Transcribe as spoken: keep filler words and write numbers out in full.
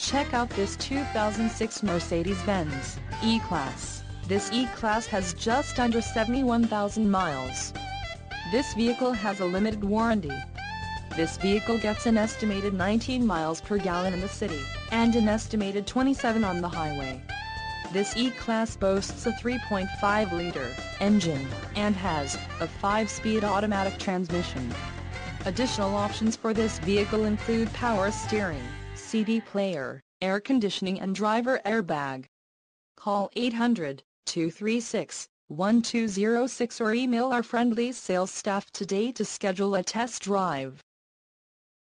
Check out this two thousand six Mercedes-Benz E-Class. This E-Class has just under seventy-one thousand miles. This vehicle has a limited warranty. This vehicle gets an estimated nineteen miles per gallon in the city, and an estimated twenty-seven on the highway. This E-Class boasts a three point five liter engine, and has a five-speed automatic transmission. Additional options for this vehicle include power steering, C D player, air conditioning and driver airbag. Call eight hundred, two three six, one two zero six or email our friendly sales staff today to schedule a test drive.